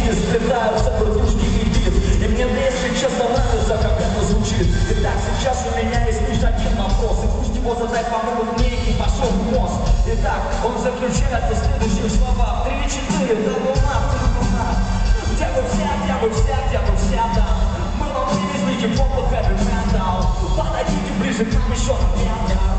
они сплетаются в дружки и бит. И мне, если честно, нравится, как это звучит. Итак, сейчас у меня есть лишь один вопрос, и пусть его задать помогут мне, и пошел в мозг. Итак, он заключается в следующих словах: 3-4, да луна, где вы все, где вы все, где вы все там? Мы вам привезли хип-хоп и хэви метал. Подойдите ближе к нам еще на метр.